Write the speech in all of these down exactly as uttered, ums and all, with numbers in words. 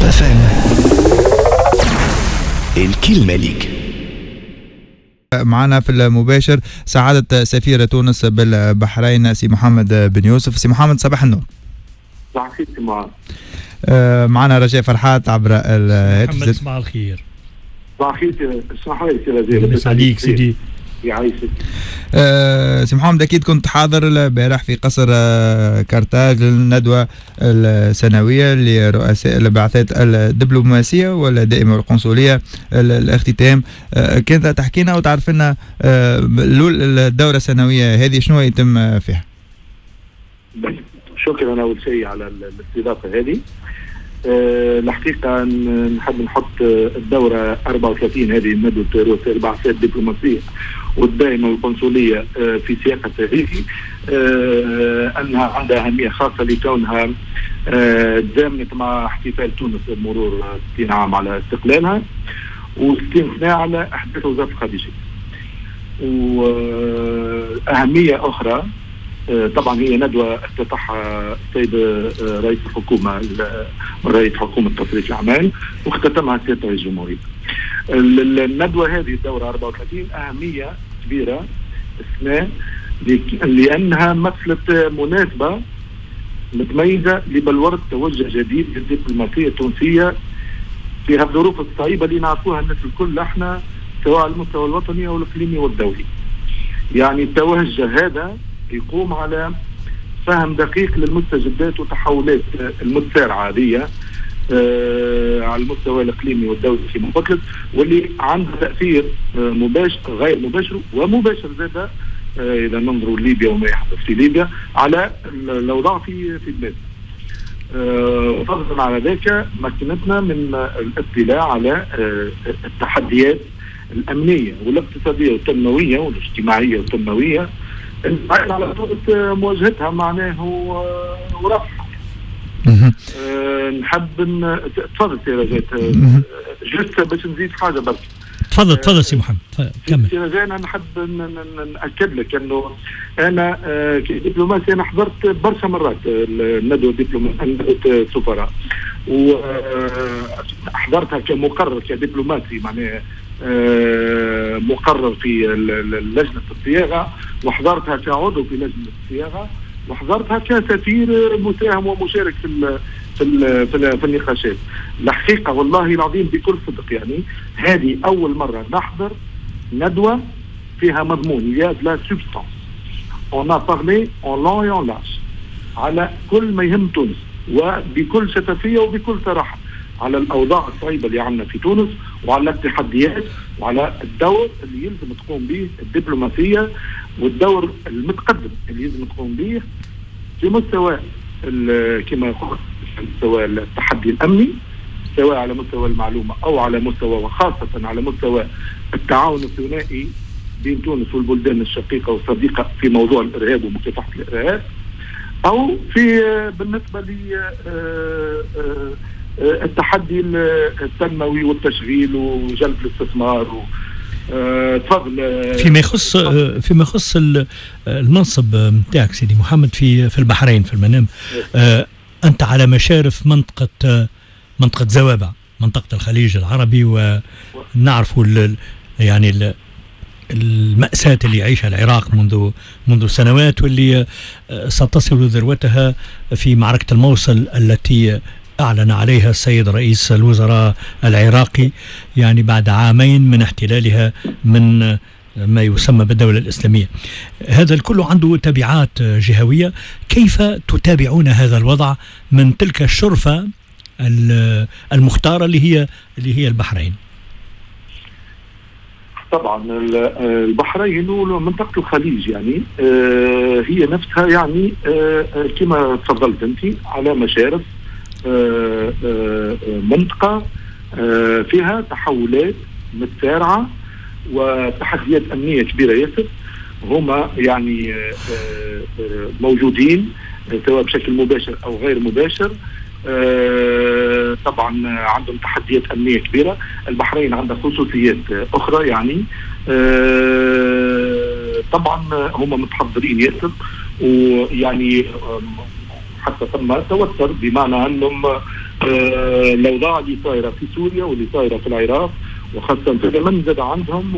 اف ام. الكلمة ليك. معنا في المباشر سعادة سفير تونس بالبحرين سي محمد بن يوسف. سي محمد صباح النور. صباح الخير سي معاذ. آه معنا رجاء فرحات عبر الهاتف. محمد صباح الخير. صباح الخير. صباح الخير سي رجاء. لاباس عليك سيدي. يعيشك. آه سي محمد أكيد كنت حاضر البارح في قصر آه كارتاج للندوة السنوية لرؤساء البعثات الدبلوماسية والدائمة والقنصلية الاختتام. آه كنت تحكي لنا وتعرف لنا آه الدورة السنوية هذه شنو يتم فيها؟ شكرا أول شيء على الاستضافة هذه. أه الحقيقة نحب نحط الدورة أربعة وثلاثين هذه ندوة رؤساء البعثات الدبلوماسية والدائمة والقنصلية أه في سياق تاريخي أه أنها عندها أهمية خاصة لكونها أه تزامنت مع احتفال تونس بمرور ستين عام على استقلالها وستين سنة على أحداث وزارة الخارجية. وأهمية أخرى طبعا هي ندوة افتتحها السيد رئيس الحكومة رئيس حكومة تصريف الأعمال واختتمها سيادة رئيس الجمهورية. الندوة هذه الدورة أربعة وثلاثين أهمية كبيرة السنة لأنها مثلت مناسبة متميزة لبلورة توجه جديد للدبلوماسية التونسية في الظروف الصعيبة اللي نعرفوها الناس الكل احنا سواء على المستوى الوطني أو الإقليمي والدولي. يعني التوجه هذا يقوم على فهم دقيق للمستجدات وتحولات المتسارعة هذه آه على المستوى الإقليمي والدولي كما قلت لك، واللي عندها تأثير آه مباشر غير مباشر ومباشر زادة آه إذا ننظروا ليبيا وما يحدث في ليبيا على الأوضاع في في البلاد. آه فضلا على ذلك مكنتنا من الاطلاع على آه التحديات الأمنية والاقتصادية والتنموية والاجتماعية والتنموية على طريقة مواجهتها معناه ورفعها. أه نحب تفضل سي رجاء جست باش نزيد حاجة برك. تفضل تفضل سي محمد كمل. سي رجاء أنا نحب نأكد لك أنه أنا أه كدبلوماسي أنا حضرت برشا مرات الندوة الدبلوماسية ندوة السفراء وحضرتها كمقرر كدبلوماسي معناه أه مقرر في لجنة الصياغة وحضرتها كعضو في لجنة الصياغة وحضرتها كسفير مساهم ومشارك في ال في ال في, ال في النقاشات. الحقيقة والله العظيم بكل صدق يعني هذه أول مرة نحضر ندوة فيها مضمون il y a de la substance. On a parlé en long et en large على كل ما يهم تونس وبكل شفافية وبكل صراحة على الأوضاع الصعيبة اللي عندنا في تونس وعلى التحديات وعلى الدور اللي يلزم تقوم به الدبلوماسية والدور المتقدم اللي يلزم تقوم به في مستوى كما قلت مستوى التحدي الأمني سواء على مستوى المعلومة أو على مستوى وخاصة على مستوى التعاون الثنائي بين تونس والبلدان الشقيقة والصديقة في موضوع الإرهاب ومكافحة الإرهاب أو في بالنسبة لي التحدي التنموي والتشغيل وجلب الاستثمار و تفضل. فيما يخص فيما يخص المنصب نتاعك سيدي محمد في في البحرين في المنام، انت على مشارف منطقه منطقه زوابع منطقه الخليج العربي ونعرف يعني المأساة اللي يعيشها العراق منذ منذ سنوات واللي ستصل ذروتها في معركة الموصل التي أعلن عليها السيد رئيس الوزراء العراقي يعني بعد عامين من احتلالها من ما يسمى بالدولة الإسلامية. هذا الكل عنده تبعات جهوية. كيف تتابعون هذا الوضع من تلك الشرفة المختارة اللي هي اللي هي البحرين؟ طبعا البحرين ومنطقة الخليج يعني هي نفسها يعني كما تفضلت أنت على مشارف منطقة فيها تحولات متسارعة وتحديات أمنية كبيرة ياسر هما يعني موجودين سواء بشكل مباشر أو غير مباشر. طبعا عندهم تحديات أمنية كبيرة. البحرين عندها خصوصيات أخرى يعني طبعا هم متحضرين ياسر ويعني حتى ثم توتر بمعنى أنهم آه الاوضاع اللي صايره في سوريا واللي صايره في العراق وخاصه في اليمن زاد عندهم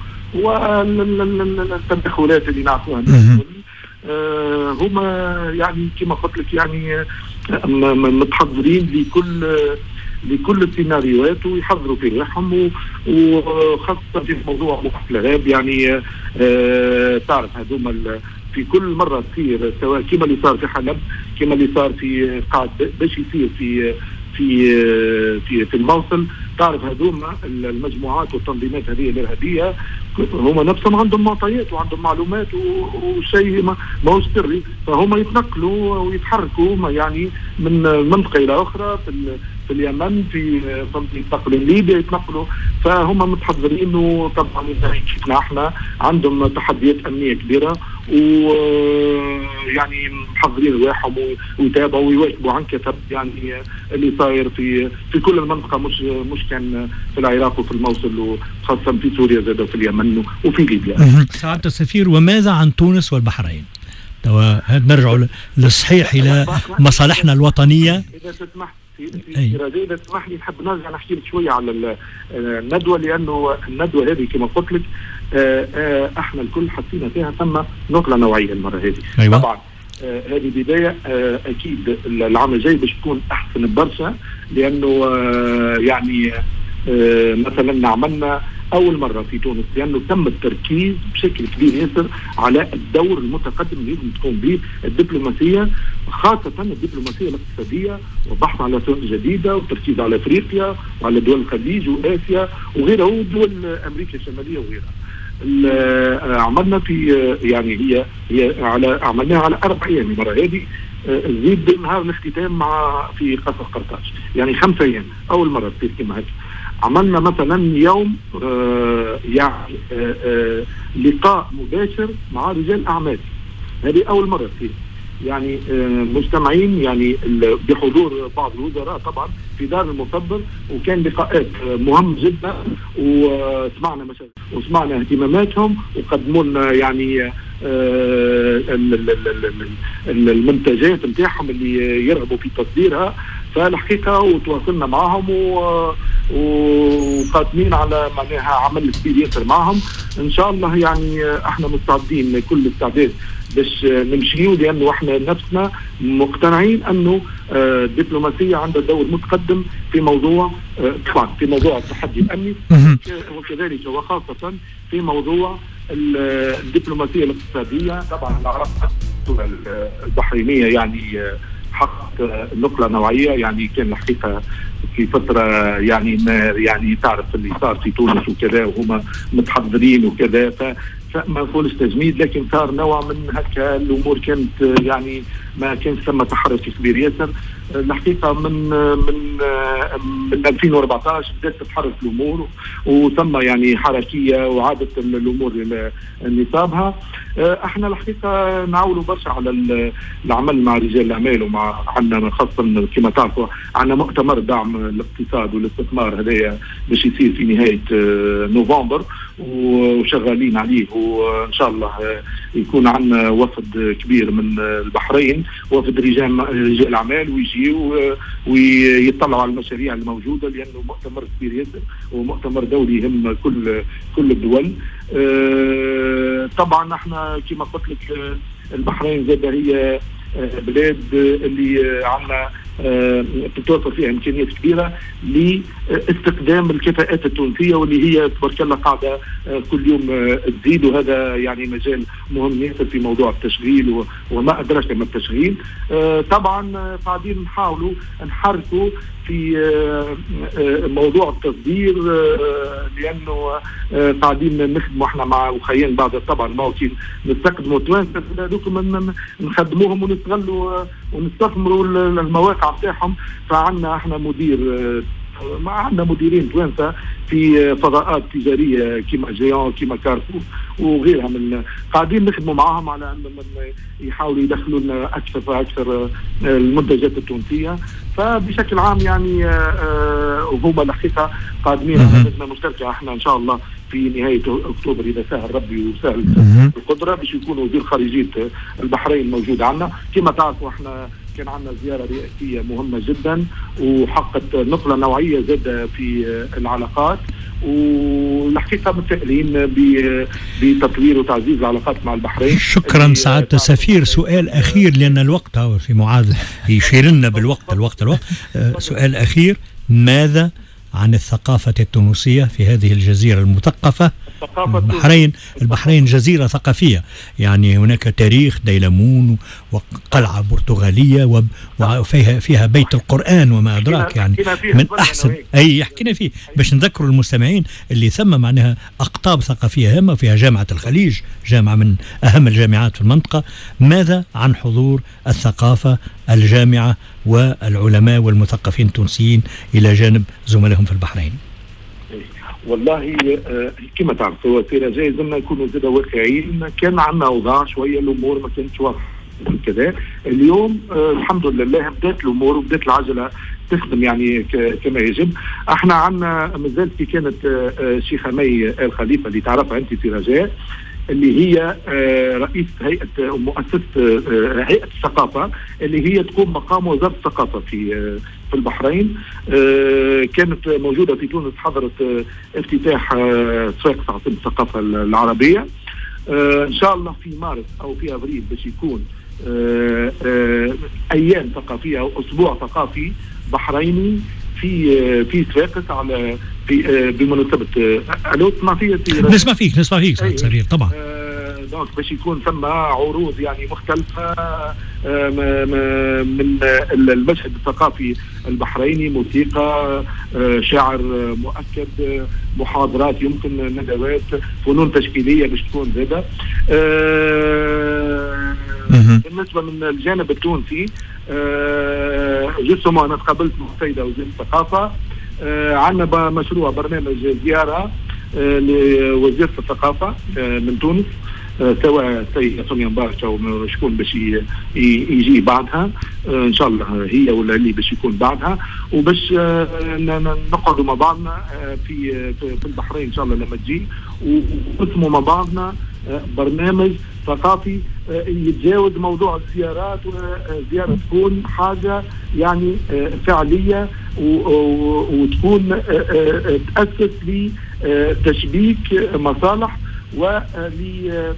والتدخلات اللي نعرفوها آه هما يعني كما قلت لك يعني متحضرين لكل لكل السيناريوهات ويحضروا في روحهم وخاصه في موضوع مكافحه الارهاب. يعني آه تعرف هذوما في كل مره تصير سواء كما اللي صار في حلب كما اللي صار في قاعد باش يصير في في في في الموصل. تعرف هذوما المجموعات والتنظيمات هذه الارهابيه هم نفسهم عندهم معطيات وعندهم معلومات وشيء ما هوش سري، فهم يتنقلوا ويتحركوا يعني من منطقه الى اخرى في في اليمن في يتنقلوا ليبيا يتنقلوا، فهم متحضرين. وطبعا كيفنا احنا عندهم تحديات امنيه كبيره ويعني محضرين رواحهم ويتابعوا ويواكبوا عن كثب يعني اللي صاير في في كل المنطقه، مش مش كان في العراق وفي الموصل وخاصه في سوريا زاد وفي اليمن وفي ليبيا. سعاده السفير، وماذا عن تونس والبحرين؟ توا نرجع للصحيح الى مصالحنا الوطنيه. اذا تسمح اذا تسمح لي نحب نرجع نحكي لك شويه على الندوه، لانه الندوه هذه كما قلت لك احنا الكل حسينا فيها ثم نقله نوعيه المره هذه. أيوة. طبعا آه هذه بدايه آه اكيد العام الجاي باش تكون احسن برشا، لانه آه يعني آه مثلا عملنا اول مره في تونس لانه تم التركيز بشكل كبير ياسر على الدور المتقدم اللي لازم تقوم به الدبلوماسيه، خاصه الدبلوماسيه الاقتصاديه والبحث على سوق جديده والتركيز على افريقيا وعلى دول الخليج واسيا وغيرها ودول امريكا الشماليه وغيرها. عملنا في يعني هي هي على عملناها على اربع ايام المره هذه، نزيد نهار الاختتام مع في قصر قرطاج، يعني خمسة ايام اول مره تصير كما هيك. عملنا مثلا يوم آه يعني آه آه لقاء مباشر مع رجال اعمال، هذه اول مره تصير يعني آه مجتمعين يعني بحضور بعض الوزراء طبعا في دار المصدر، وكان لقاءات مهم جدا وسمعنا مشاكل وسمعنا اهتماماتهم وقدموا لنا يعني آه المنتجات نتاعهم اللي يرغبوا في تصديرها. فالحقيقه وتواصلنا معهم وقادمين على معناها عمل كبير ياسر معهم ان شاء الله. يعني احنا مستعدين كل استعداد باش نمشيو، لانه احنا نفسنا مقتنعين انه الدبلوماسيه عندها دور متقدم في موضوع طبعا في موضوع التحدي الامني وكذلك وخاصه في موضوع الدبلوماسيه الاقتصاديه. طبعا العلاقات البحرينيه يعني حققت نقله نوعيه، يعني كان الحقيقه في فتره يعني ما يعني تعرف اللي صار في تونس وكذا وهما متحضرين وكذا، ف فما نقولش تجميد لكن صار نوع من هكا الامور كانت يعني ما كانش ثم تحرك كبير ياسر. الحقيقه من من من ألفين وأربعطاش بدات تتحرك الامور وثم يعني حركيه وعادت الامور لنصابها. احنا الحقيقه نعولوا برشا على العمل مع رجال الاعمال ومع عندنا خاصه كما تعرفوا عندنا مؤتمر دعم الاقتصاد والاستثمار هذايا باش يصير في نهايه نوفمبر وشغالين عليه، وان شاء الله يكون عندنا وفد كبير من البحرين وفد رجال رجال اعمال ويجيوا ويطلعوا على المشاريع الموجوده، لانه مؤتمر كبير ياسر ومؤتمر دولي يهم كل كل الدول. طبعا احنا كما قلت لك البحرين زاد هي بلاد اللي عندنا تتوفر فيها امكانيات كبيره لاستخدام الكفاءات التونسيه واللي هي تبارك الله قاعده كل يوم تزيد، وهذا يعني مجال مهم ياسر في موضوع التشغيل وما ادراك ما التشغيل. طبعا قاعدين نحاولوا نحركوا في موضوع التصدير، لانه قاعدين نخدموا احنا مع وخيان بعض طبعا ممكن نستخدموا توانسه هذوك نخدموهم ونستغلوا ونستثمروا المواقع بتاعهم. فعندنا احنا مدير ما عندنا مديرين توانسه في فضاءات تجاريه كما جيون كما كارفور وغيرها من قاعدين نخدموا معاهم على ان يحاولوا يدخلوا لنا اكثر فاكثر المنتجات التونسيه. فبشكل عام يعني وهما الحقيقه قادمين على لجنه مشتركه احنا ان شاء الله في نهايه اكتوبر اذا سهل ربي وسهل القدره باش يكون وزير خارجيه البحرين موجود عندنا. كما تعرفوا احنا كان عندنا زيارة رئاسية مهمة جدا وحققت نقلة نوعية زادة في العلاقات، والحقيقة متفائلين بتطوير وتعزيز العلاقات مع البحرين. شكرا سعادة السفير. سؤال أخير لأن الوقت في معاذ يشير لنا بالوقت الوقت الوقت سؤال أخير: ماذا عن الثقافة التونسية في هذه الجزيرة المثقفة؟ البحرين البحرين جزيرة ثقافية، يعني هناك تاريخ ديلمون وقلعة برتغالية وفيها فيها بيت القرآن وما أدراك، يعني من أحسن أي يحكينا فيه باش نذكروا المستمعين اللي ثم معناها أقطاب ثقافية هامة، فيها جامعة الخليج، جامعة من أهم الجامعات في المنطقة. ماذا عن حضور الثقافة الجامعة والعلماء والمثقفين التونسيين إلى جانب زملائهم في البحرين؟ والله كما تعرفوا في رجاء زلنا نكونوا زاد واقعيين. كان عندنا اوضاع شويه الامور ما كانتش واضحه كذا. اليوم آه الحمد لله بدات الامور وبدات العجله تخدم يعني كما يجب. احنا عندنا مازال في كانت آه شيخة مي آل خليفه اللي تعرفها انت في رجاء، اللي هي آه رئيس هيئه مؤسسه آه هيئه الثقافه اللي هي تقوم مقام وزاره الثقافه في آه في البحرين. آه كانت موجوده في تونس، حضرت آه افتتاح آه سوق عاصمه الثقافه العربيه. آه ان شاء الله في مارس او في ابريل باش يكون آه آه ايام ثقافيه او اسبوع ثقافي بحريني في آه في صفاقس على في آه بمناسبه آه الو تسمع فيا؟ نسمع فيك نسمع فيك سفير طبعا. آه دونك باش يكون ثم عروض يعني مختلفه آه من المشهد الثقافي البحريني، موسيقى، آه شعر مؤكد، محاضرات، يمكن ندوات، فنون تشكيليه باش تكون زاده. آه بالنسبه من الجانب التونسي آه جسم انا تقابلت مع السيده وزيره الثقافه. آه عندنا مشروع برنامج زياره آه لوزيره الثقافه آه من تونس، آه سواء السيده سمية مبارك او شكون باش يجي بعدها آه ان شاء الله، هي ولا اللي باش يكون بعدها، وباش آه نقعدوا مع بعضنا آه في في البحرين ان شاء الله لما تجي، ونقسموا مع بعضنا آه برنامج ثقافي آه يتجاوز موضوع الزيارات، وزياره تكون حاجه يعني آه فعليه وتكون آه آه تاسس لتشبيك مصالح ولتنشيط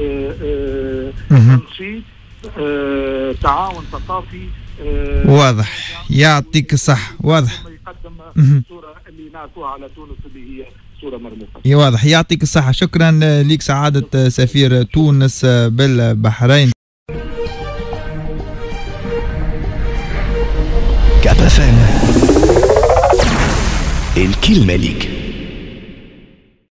آه تعاون ثقافي. آه واضح، يعطيك الصح. واضح يقدم الصوره اللي نعرفوها على تونس اللي هي صوره مرموقه. يا واضح، يعطيك الصحه. شكرا لك سعاده سفير تونس بالبحرين. كاب اف ام الكلمه ليك.